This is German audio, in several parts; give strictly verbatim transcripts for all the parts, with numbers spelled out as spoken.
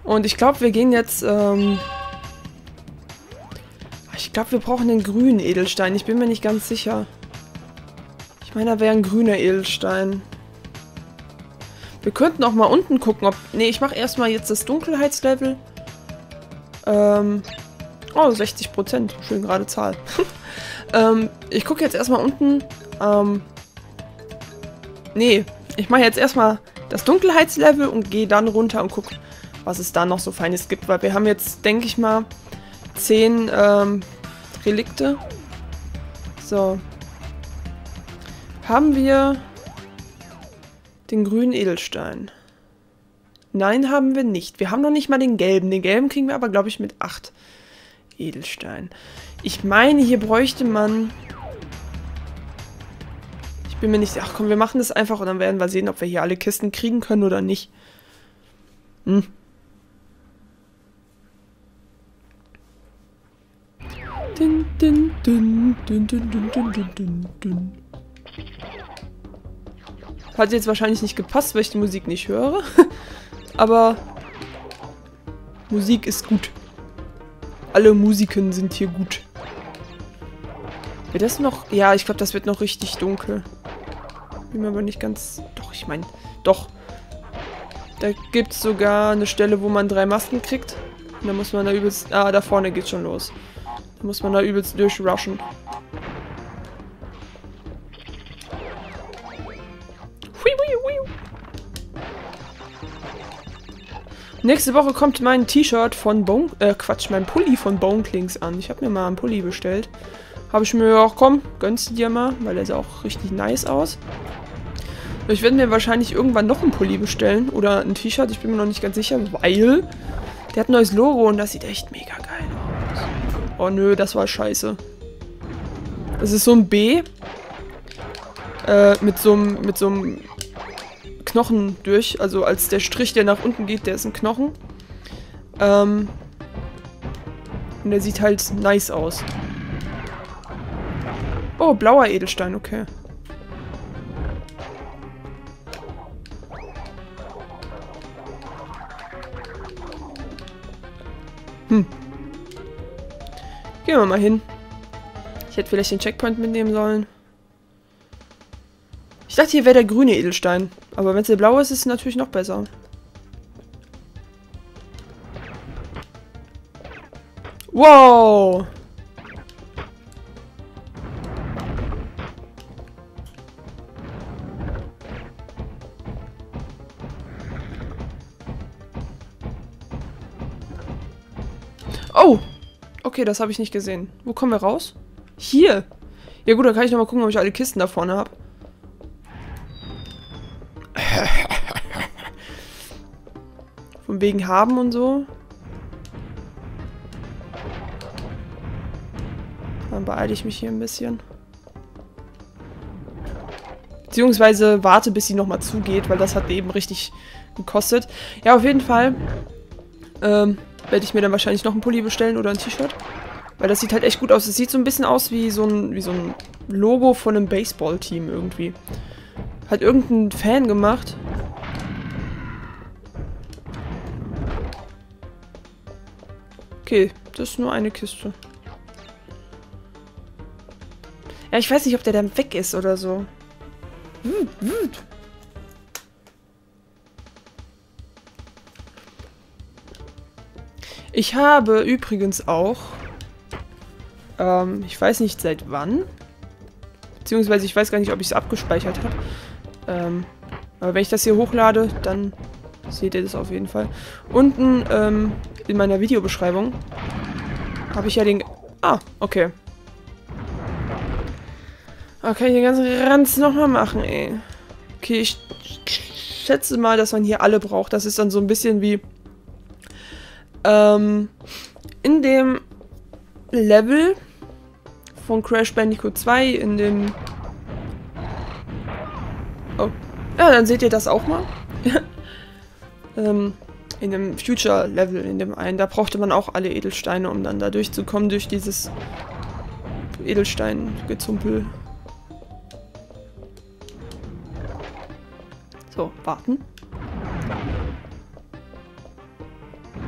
Und ich glaube, wir gehen jetzt... Ähm ich glaube, wir brauchen den grünen Edelstein. Ich bin mir nicht ganz sicher. Ich meine, da wäre ein grüner Edelstein. Wir könnten auch mal unten gucken, ob... Ne, ich mache erstmal jetzt das Dunkelheitslevel. Ähm... Oh, sechzig Prozent. Schön gerade Zahl. ähm, ich gucke jetzt erstmal unten. Ähm... Nee, ich mache jetzt erstmal das Dunkelheitslevel und gehe dann runter und gucke, was es da noch so Feines gibt. Weil wir haben jetzt, denke ich mal, zehn ähm, Relikte. So. Haben wir den grünen Edelstein? Nein, haben wir nicht. Wir haben noch nicht mal den gelben. Den gelben kriegen wir aber, glaube ich, mit acht Edelstein. Ich meine, hier bräuchte man... Ich bin mir nicht... Ach komm, wir machen das einfach und dann werden wir sehen, ob wir hier alle Kisten kriegen können oder nicht. Hm. Dun, dun, dun, dun, dun, dun, dun, dun, dun. Hat jetzt wahrscheinlich nicht gepasst, weil ich die Musik nicht höre. Aber Musik ist gut. Alle Musiken sind hier gut. Wird das noch... Ja, ich glaube, das wird noch richtig dunkel. Bin mir aber nicht ganz... Doch, ich meine... Doch. Da gibt es sogar eine Stelle, wo man drei Masken kriegt. Und da muss man da übelst... Ah, da vorne geht's schon los. Da muss man da übelst durchrushen. Nächste Woche kommt mein T-Shirt von Bone... Äh, Quatsch, mein Pulli von Boneclings an. Ich habe mir mal einen Pulli bestellt. Habe ich mir auch, komm, gönnst du dir mal, weil der sah auch richtig nice aus. Ich werde mir wahrscheinlich irgendwann noch einen Pulli bestellen oder ein T-Shirt, ich bin mir noch nicht ganz sicher, weil der hat ein neues Logo und das sieht echt mega geil aus. Oh nö, das war scheiße. Das ist so ein B äh, mit so einem mit so einem Knochen durch, also als der Strich, der nach unten geht, der ist ein Knochen. Ähm, und der sieht halt nice aus. Oh, blauer Edelstein, okay. Hm. Gehen wir mal hin. Ich hätte vielleicht den Checkpoint mitnehmen sollen. Ich dachte, hier wäre der grüne Edelstein. Aber wenn es der blaue ist, ist es natürlich noch besser. Wow! Oh! Okay, das habe ich nicht gesehen. Wo kommen wir raus? Hier! Ja gut, dann kann ich nochmal gucken, ob ich alle Kisten da vorne habe. Von wegen haben und so. Dann beeile ich mich hier ein bisschen. Beziehungsweise warte, bis sie nochmal zugeht, weil das hat eben richtig gekostet. Ja, auf jeden Fall ähm, werde ich mir dann wahrscheinlich noch einen Pulli bestellen oder ein T-Shirt. Weil das sieht halt echt gut aus. Es sieht so ein bisschen aus wie so ein, wie so ein Logo von einem Baseball-Team irgendwie. Hat irgendein Fan gemacht. Okay, das ist nur eine Kiste. Ja, ich weiß nicht, ob der dann weg ist oder so. Wut, wut. Ich habe übrigens auch, ähm, ich weiß nicht seit wann, beziehungsweise ich weiß gar nicht, ob ich es abgespeichert habe. Ähm, aber wenn ich das hier hochlade, dann seht ihr das auf jeden Fall. Unten ähm, in meiner Videobeschreibung habe ich ja den... Ah, okay. Da kann ich den ganzen Ranz nochmal machen, ey. Okay, ich schätze mal, dass man hier alle braucht. Das ist dann so ein bisschen wie... Ähm, in dem Level von Crash Bandicoot zwei, in dem... Oh. Ja, dann seht ihr das auch mal. ähm, in dem Future-Level, in dem einen, da brauchte man auch alle Edelsteine, um dann da durchzukommen, durch dieses Edelstein-Gezumpel. So, warten.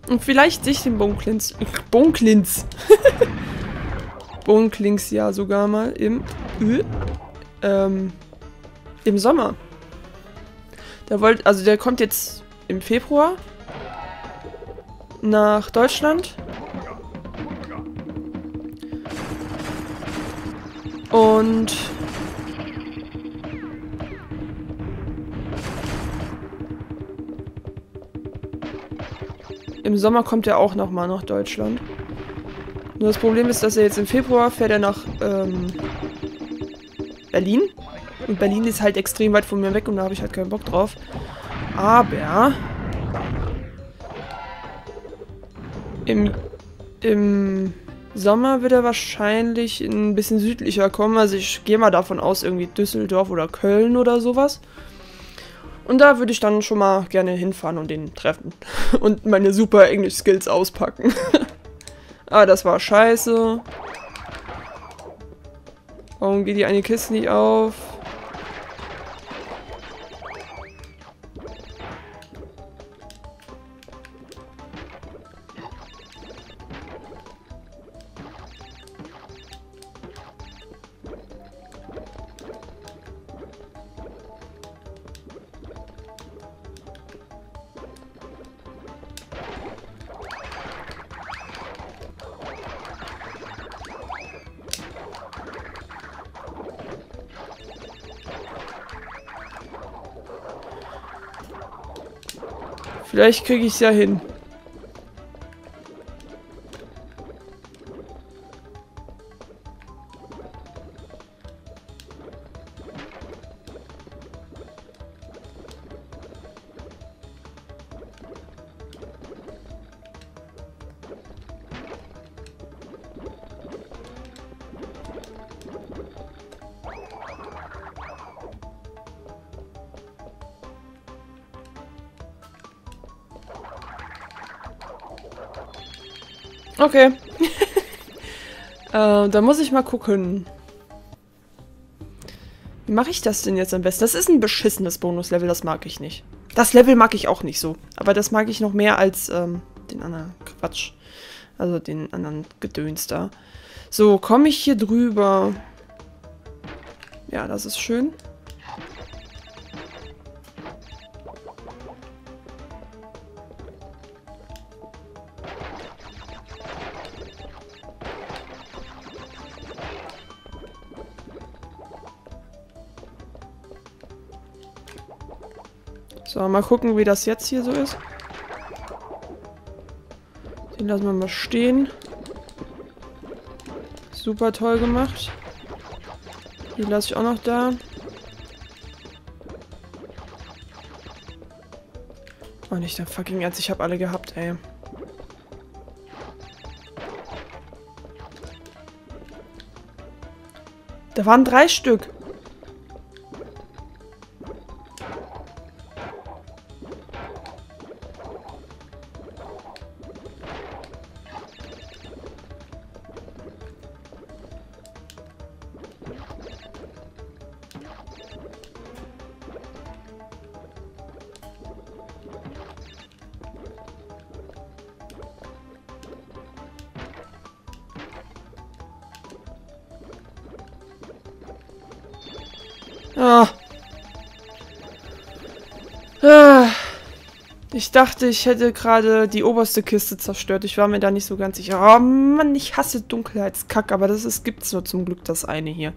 Und vielleicht sich den Bonklins... Bonklins! Bonklings ja sogar mal im... Ähm... Im Sommer. Der wollte... Also der kommt jetzt im Februar nach Deutschland. Und... Im Sommer kommt er auch nochmal nach Deutschland. Nur das Problem ist, dass er jetzt im Februar fährt er nach ähm, Berlin. Und Berlin ist halt extrem weit von mir weg und da habe ich halt keinen Bock drauf. Aber im, im Sommer wird er wahrscheinlich ein bisschen südlicher kommen. Also ich gehe mal davon aus, irgendwie Düsseldorf oder Köln oder sowas. Und da würde ich dann schon mal gerne hinfahren und den treffen. Und meine super Englisch-Skills auspacken. Ah, das war scheiße. Warum geht die eine Kiste nicht auf? Vielleicht kriege ich es ja hin. Okay. äh, da muss ich mal gucken. Wie mache ich das denn jetzt am besten? Das ist ein beschissenes Bonuslevel, das mag ich nicht. Das Level mag ich auch nicht so. Aber das mag ich noch mehr als ähm, den anderen Quatsch. Also den anderen Gedöns da. So, komme ich hier drüber? Ja, das ist schön. So, mal gucken, wie das jetzt hier so ist. Den lassen wir mal stehen. Super toll gemacht. Die lasse ich auch noch da. Oh, nicht der fucking Ernst, ich habe alle gehabt, ey. Da waren drei Stück. Ah. Ah. Ich dachte, ich hätte gerade die oberste Kiste zerstört. Ich war mir da nicht so ganz sicher. Oh Mann, ich hasse Dunkelheitskack, aber das ist, gibt's nur zum Glück das eine hier.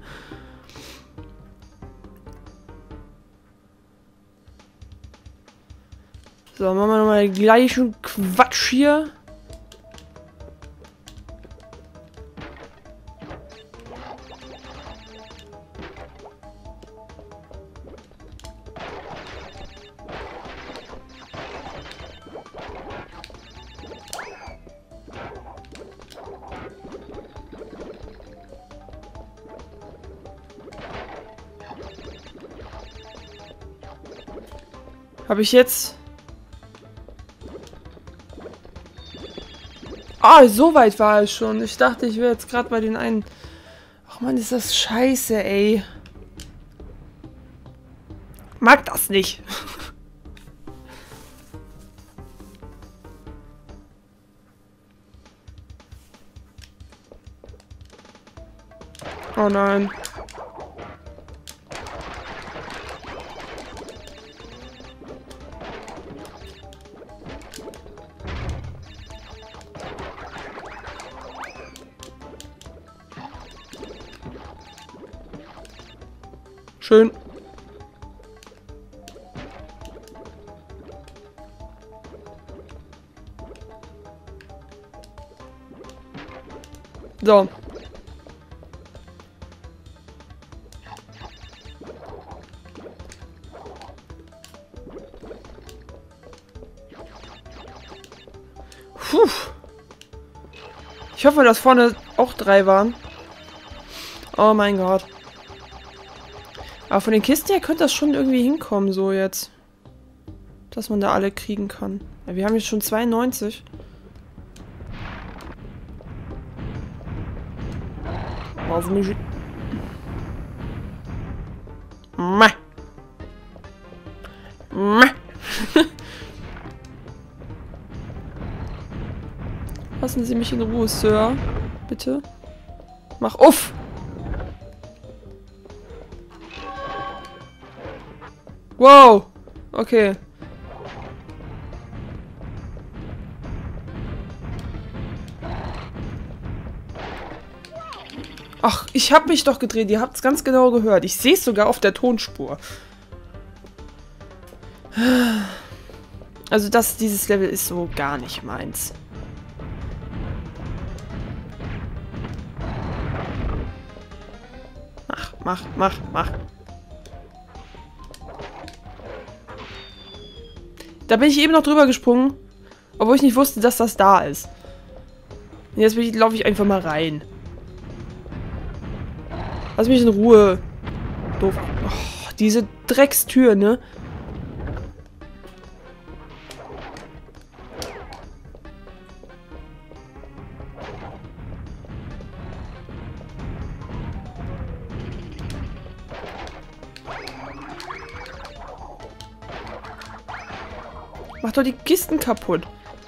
So, machen wir nochmal den gleichen Quatsch hier. Habe ich jetzt... Ah, so weit war es schon. Ich dachte, ich wäre jetzt gerade bei den einen... Ach man, ist das scheiße, ey. Mag das nicht. Oh nein. Schön. So. Puh. Ich hoffe, dass vorne auch drei waren. Oh mein Gott. Aber von den Kisten her könnte das schon irgendwie hinkommen, so jetzt. Dass man da alle kriegen kann. Ja, wir haben jetzt schon zweiundneunzig. Auf mich. Mäh. Mäh. Lassen Sie mich in Ruhe, Sir. Bitte. Mach uff! Wow! Okay. Ach, ich hab mich doch gedreht. Ihr habt es ganz genau gehört. Ich sehe es sogar auf der Tonspur. Also das, dieses Level ist so gar nicht meins. Mach, mach, mach, mach. Da bin ich eben noch drüber gesprungen, obwohl ich nicht wusste, dass das da ist. Und jetzt laufe ich einfach mal rein. Lass mich in Ruhe. Doof. Oh, diese Dreckstür, ne? Mach doch die Kisten kaputt.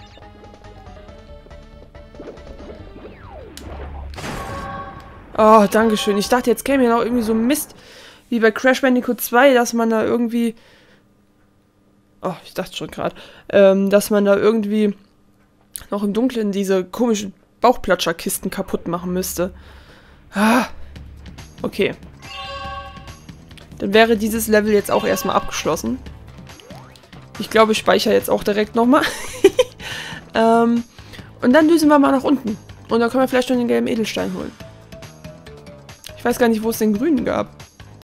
Oh, dankeschön. Ich dachte, jetzt käme ja noch irgendwie so Mist wie bei Crash Bandicoot zwei, dass man da irgendwie... Oh, ich dachte schon gerade. Ähm, dass man da irgendwie noch im Dunkeln diese komischen Bauchplatscherkisten kaputt machen müsste. Ah, okay. Dann wäre dieses Level jetzt auch erstmal abgeschlossen. Ich glaube, ich speichere jetzt auch direkt nochmal. ähm, und dann düsen wir mal nach unten. Und dann können wir vielleicht schon den gelben Edelstein holen. Ich weiß gar nicht, wo es den grünen gab.